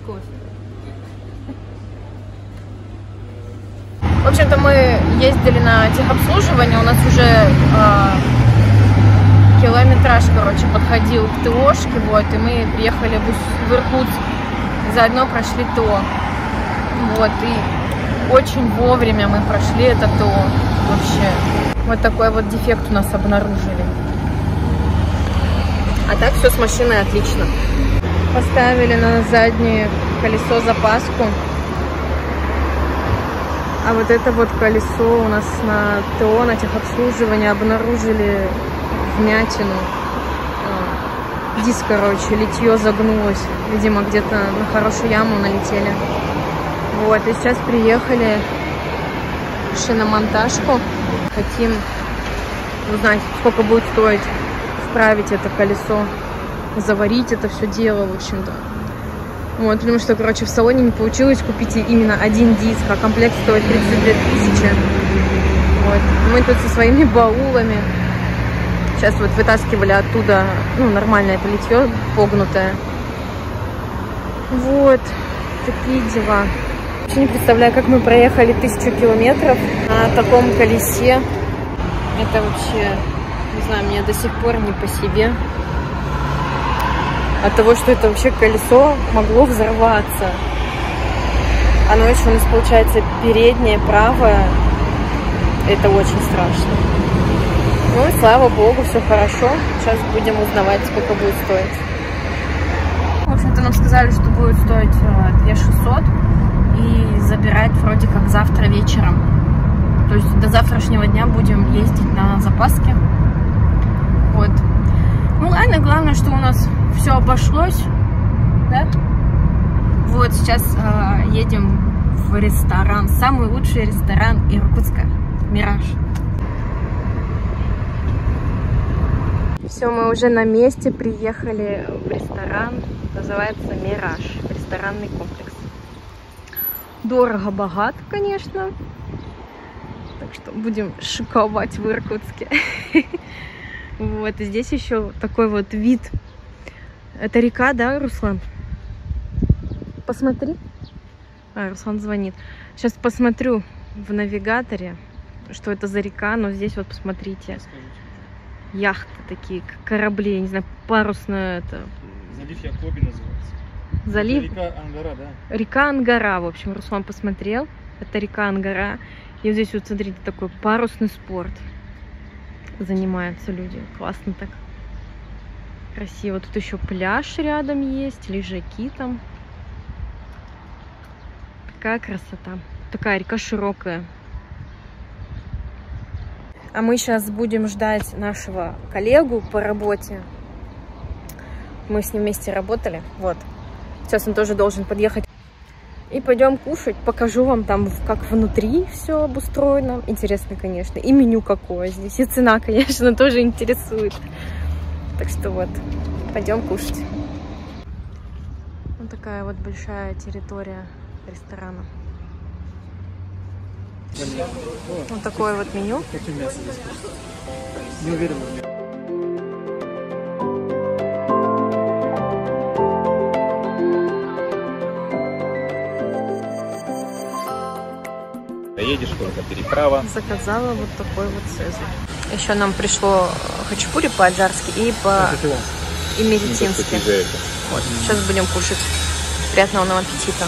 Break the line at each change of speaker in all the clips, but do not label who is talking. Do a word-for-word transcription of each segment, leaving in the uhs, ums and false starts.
кофе.
В общем-то, мы ездили на техобслуживание, у нас уже э, километраж, короче, подходил к ТОшке, вот, и мы приехали в, в Иркутск, заодно прошли ТО, вот, и очень вовремя мы прошли это ТО, вообще. Вот такой вот дефект у нас обнаружили. А так все с машиной отлично. Поставили на заднее колесо запаску. А вот это вот колесо у нас на ТО, на техобслуживании обнаружили вмятину. Диск, короче, литье загнулось. Видимо, где-то на хорошую яму налетели. Вот, и сейчас приехали в шиномонтажку. Хотим узнать, сколько будет стоить вправить это колесо, заварить это все дело, в общем-то. Вот, потому что, короче, в салоне не получилось купить именно один диск, а комплект стоит тридцать две тысячи. Вот. Мы тут со своими баулами. Сейчас вот вытаскивали оттуда, ну, нормальное это литье, погнутое. Вот, такие дела. Вообще не представляю, как мы проехали тысячу километров на таком колесе. Это вообще, не знаю, мне до сих пор не по себе. От того, что это вообще колесо могло взорваться. Оно еще у нас получается переднее, правое. Это очень страшно. Ну и слава богу, все хорошо. Сейчас будем узнавать, сколько будет стоить. В общем-то, нам сказали, что будет стоить две тысячи шестьсот. И забирать вроде как завтра вечером. То есть до завтрашнего дня будем ездить на запаске. Вот. Ну ладно, главное, что у нас все обошлось, да? Вот, сейчас э, едем в ресторан, самый лучший ресторан Иркутска, Мираж. Все, мы уже на месте, приехали в ресторан, называется Мираж, ресторанный комплекс. Дорого-богато, конечно, так что будем шиковать в Иркутске. Вот, и здесь еще такой вот вид. Это река, да, Руслан? Посмотри. А, Руслан звонит. Сейчас посмотрю в навигаторе, что это за река, но здесь вот посмотрите. Яхты такие, корабли, я не знаю, парусная это.
Залив Якоби называется.
Залив?
Это река Ангара, да?
Река Ангара, в общем, Руслан посмотрел. Это река Ангара. И вот здесь вот, смотрите, такой парусный спорт. Занимаются люди. Классно так. Красиво. Тут еще пляж рядом есть, лежаки там. Такая красота. Такая река широкая. А мы сейчас будем ждать нашего коллегу по работе. Мы с ним вместе работали. Вот. Сейчас он тоже должен подъехать. И пойдем кушать. Покажу вам там, как внутри все обустроено. Интересно, конечно. И меню какое здесь. И цена, конечно, тоже интересует. Так что вот, пойдем кушать. Вот такая вот большая территория ресторана. Вот такое вот меню.
Какое мясо здесь? Не уверен. Едешь только переправа.
Заказала вот такой вот цезарь. Еще нам пришло хачапури по-аджарски и по и медицински. Вот. Сейчас будем кушать. Приятного нам аппетита.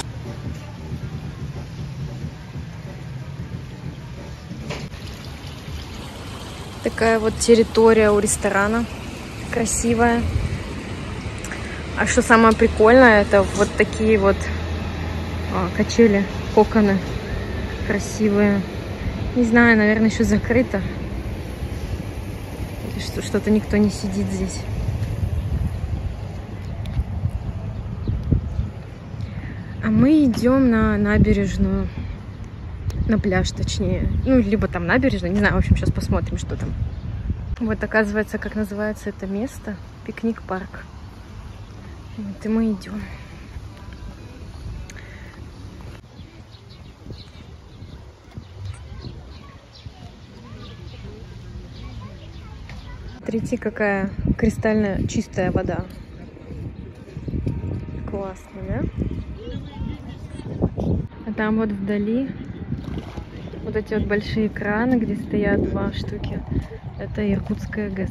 Такая вот территория у ресторана. Красивая. А что самое прикольное, это вот такие вот а, качели, коконы. Красивые. Не знаю, наверное, еще закрыто. Что-то никто не сидит здесь. А мы идем на набережную. На пляж, точнее. Ну, либо там набережная. Не знаю, в общем, сейчас посмотрим, что там. Вот, оказывается, как называется это место. Пикник-парк. Вот, и мы идем. Смотрите, какая кристально чистая вода. Классно. да? А там вот вдали вот эти вот большие краны, где стоят два штуки. Это Иркутская ГЭС.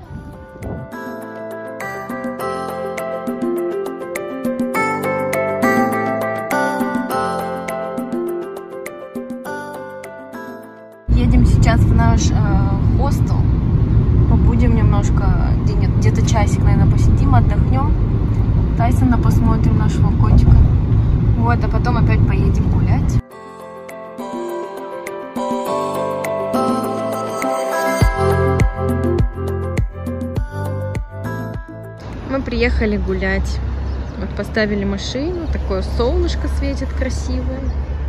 Едем сейчас в наш э, хостел. Побудем немножко, где-то часик, наверное, посидим, отдохнем. Тайсона посмотрим, нашего котика. Вот, а потом опять поедем гулять. Мы приехали гулять. Вот поставили машину, такое солнышко светит красивое.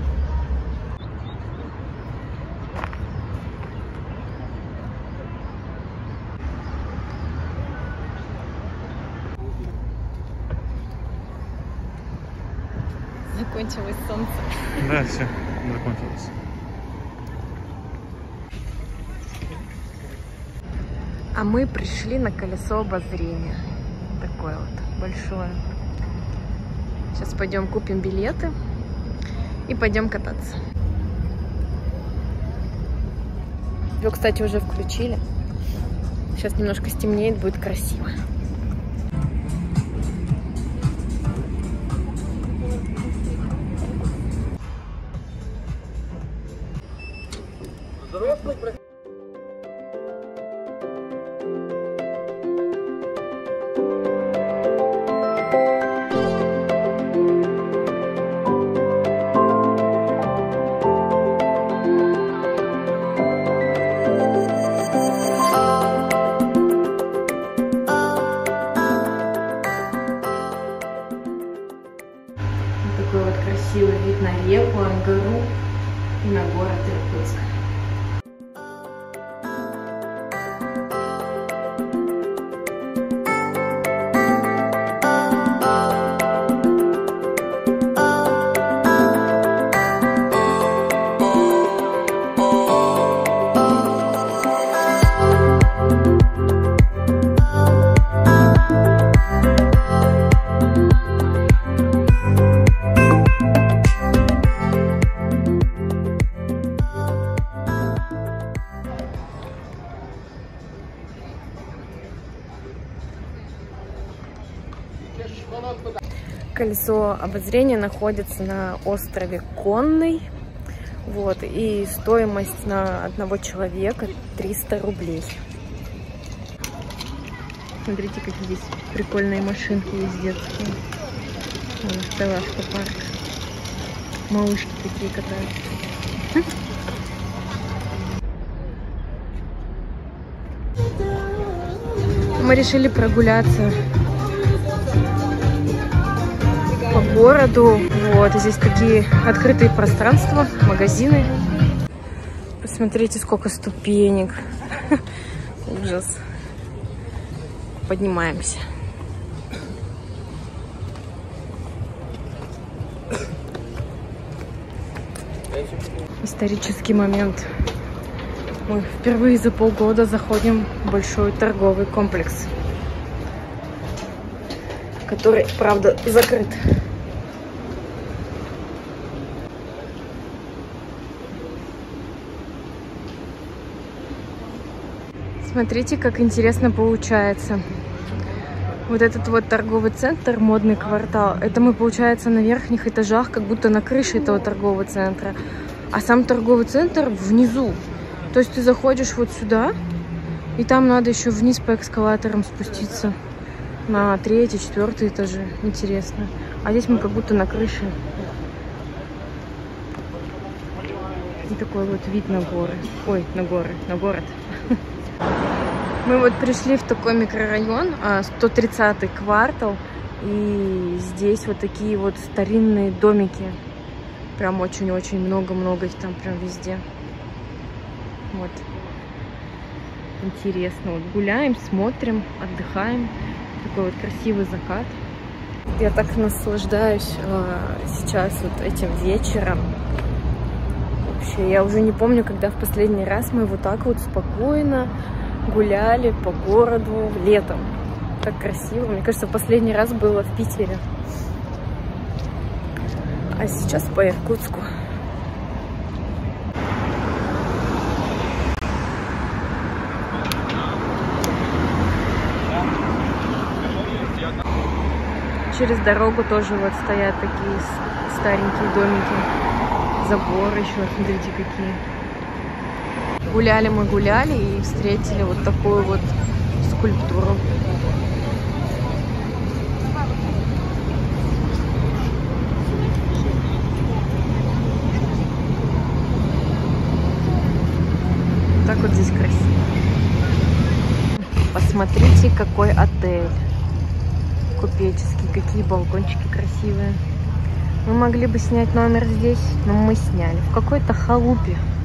Закончилось солнце.
Да, все, закончилось.
А мы пришли на колесо обозрения. Такое вот большое. Сейчас пойдем купим билеты и пойдем кататься. Его, кстати, уже включили. Сейчас немножко стемнеет, будет красиво. Такой вот красивый вид на реку, Ангару и на город Иркутск. Колесо обозрения находится на острове Конный. Вот, и стоимость на одного человека триста рублей. Смотрите, какие здесь прикольные машинки есть детские. Вон, Стеллажка парк. Малышки такие катаются. Мы решили прогуляться по городу. Вот, здесь такие открытые пространства, магазины. Посмотрите, сколько ступенек. Ужас. Поднимаемся. Исторический момент. Мы впервые за полгода заходим в большой торговый комплекс, который, правда, закрыт. Смотрите, как интересно получается. Вот этот вот торговый центр, модный квартал, это мы, получается, на верхних этажах, как будто на крыше этого торгового центра. А сам торговый центр внизу. То есть ты заходишь вот сюда, и там надо еще вниз по эскалаторам спуститься на третий, четвертый этажи. Интересно. А здесь мы как будто на крыше. И такой вот вид на горы. Ой, на горы, на город. Мы вот пришли в такой микрорайон, сто тридцатый квартал. И здесь вот такие вот старинные домики. Прям очень-очень много-много их там прям везде. Вот. Интересно. Вот гуляем, смотрим, отдыхаем. Такой вот красивый закат. Я так наслаждаюсь э, сейчас вот этим вечером. Вообще, я уже не помню, когда в последний раз мы вот так вот спокойно гуляли по городу летом. Так красиво. Мне кажется, последний раз было в Питере. А сейчас по Иркутску. Через дорогу тоже вот стоят такие старенькие домики. Забор еще, смотрите, какие. Гуляли мы, гуляли и встретили вот такую вот скульптуру. Так вот здесь красиво. Посмотрите, какой отель купеческий, какие балкончики красивые. Мы могли бы снять номер здесь, но мы сняли в какой-то халупе.